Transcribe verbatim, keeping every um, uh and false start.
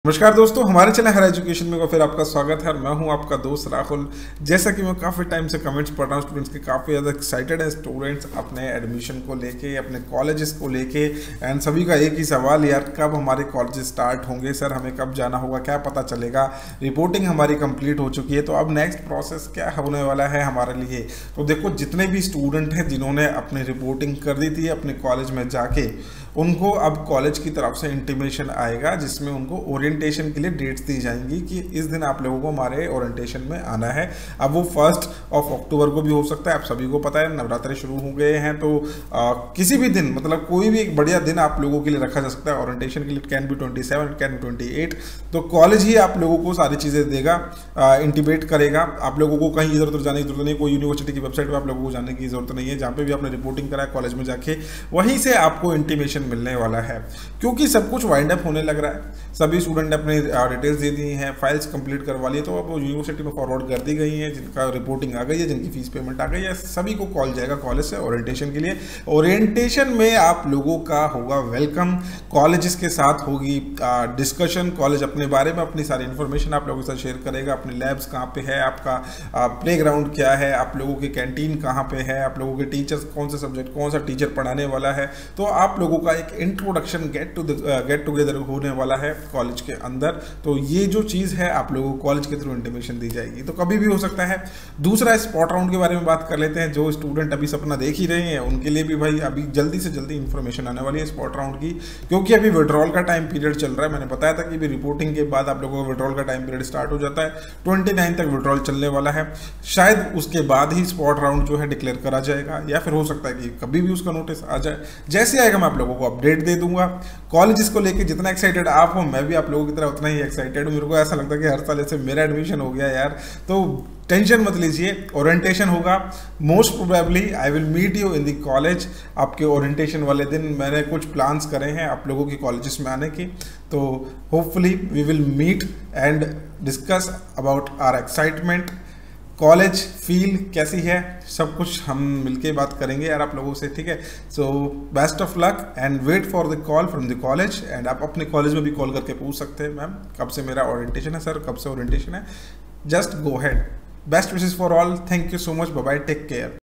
नमस्कार दोस्तों, हमारे चैनल हर एजुकेशन में फिर आपका स्वागत है। मैं हूं आपका दोस्त राहुल। जैसा कि मैं काफ़ी टाइम से कमेंट्स पढ़ रहा हूं, स्टूडेंट्स के काफ़ी ज़्यादा एक्साइटेड हैं स्टूडेंट्स अपने एडमिशन को लेके, अपने कॉलेजेस को लेके। एंड सभी का एक ही सवाल, यार कब हमारे कॉलेजेस स्टार्ट होंगे, सर हमें कब जाना होगा, क्या पता चलेगा। रिपोर्टिंग हमारी कंप्लीट हो चुकी है, तो अब नेक्स्ट प्रोसेस क्या होने वाला है हमारे लिए। तो देखो, जितने भी स्टूडेंट हैं जिन्होंने अपनी रिपोर्टिंग कर दी थी अपने कॉलेज में जाके, उनको अब कॉलेज की तरफ से इंटीमेशन आएगा जिसमें उनको ओरिएंटेशन के लिए डेट्स दी जाएंगी कि इस दिन आप लोगों को हमारे ओरिएंटेशन में आना है। अब वो फर्स्ट ऑफ अक्टूबर को भी हो सकता है, आप सभी को पता है नवरात्रि शुरू हो गए हैं, तो आ, किसी भी दिन, मतलब कोई भी एक बढ़िया दिन आप लोगों के लिए रखा जा सकता है ओरिएंटेशन के लिए। Can be twenty seven, can be twenty eight. तो कॉलेज ही आप लोगों को सारी चीज़ें देगा, इंटीमेट करेगा। आप लोगों को कहीं इधर उधर जाने की जरूरत नहीं, कोई यूनिवर्सिटी की वेबसाइट पर आप लोगों को जाने की जरूरत नहीं है। जहाँ पे भी आपने रिपोर्टिंग करा है कॉलेज में जाके, वहीं से आपको इंटीमेशन मिलने वाला है। क्योंकि सब कुछ वाइंड अप होने लग रहा है, सभी स्टूडेंट ने अपने डिटेल्स दे दी हैं, फाइल्स कंप्लीट करवा ली, तो अब वो यूनिवर्सिटी में फॉरवर्ड कर दी गई हैं। जिनका रिपोर्टिंग आ गई है, जिनकी फीस पेमेंट आ गई है, सभी को कॉल जाएगा कॉलेज से ओरिएंटेशन के लिए। ओरिएंटेशन में आप लोगों का होगा वेलकम, कॉलेजेस के साथ होगी डिस्कशन। कॉलेज अपने बारे में अपनी सारी इन्फॉर्मेशन आप लोगों के साथ शेयर करेगा। अपने लैब्स कहाँ पे है, आपका प्ले ग्राउंड क्या है, आप लोगों की कैंटीन कहाँ पे है, आप लोगों के टीचर्स कौन से सब्जेक्ट, कौन सा टीचर पढ़ाने वाला है। तो आप लोगों का एक introduction get to get together होने वाला है कॉलेज के अंदर। तो ये जो चीज़ है आप लोगों को कॉलेज के थ्रू इंटीमेशन दी जाएगी, तो कभी भी हो सकता है। दूसरा, स्पॉट राउंड के बारे में बात कर लेते हैं। जो स्टूडेंट अभी सपना देख ही रहे हैं उनके लिए भी भाई अभी जल्दी से जल्दी इंफॉर्मेशन आने वाली है स्पॉट राउंड की, क्योंकि अभी विड्रॉल का टाइम पीरियड चल रहा है। मैंने बताया था कि भी रिपोर्टिंग के बाद आप लोगों का विड्रॉल का टाइम पीरियड स्टार्ट हो जाता है। ट्वेंटी नाइन तक विड्रॉल चलने वाला है। शायद उसके बाद ही स्पॉट राउंड जो है डिक्लेयर करा जाएगा, या फिर हो सकता है कि कभी भी उसका नोटिस आ जाए। जैसे आएगा मैं आप लोगों को अपडेट दे दूंगा। कॉलेजेस को लेके जितना एक्साइटेड आप हो, मैं भी आप लोगों की तरह उतना ही एक्साइटेड हूँ। मेरे को ऐसा लगता है कि हर साल ऐसे मेरा एडमिशन हो गया यार। तो टेंशन मत लीजिए, ओरिएंटेशन होगा। Most probably I will meet you in the college. आपके ओरिएंटेशन वाले दिन मैंने कुछ प्लान्स करे हैं आप लोगों की कॉलेजेस में आने की, तो hopefully we will meet and discuss about our excitement. College feel कैसी है, सब कुछ हम मिलके बात करेंगे यार आप लोगों से, ठीक है। So best of luck and wait for the call from the college. And आप अपने कॉलेज में भी कॉल करके पूछ सकते हैं, मैम कब से मेरा ओरिएंटेशन है, सर कब से ओरिएंटेशन है। Just go ahead. Best wishes for all. Thank you so much. Bye bye, take care.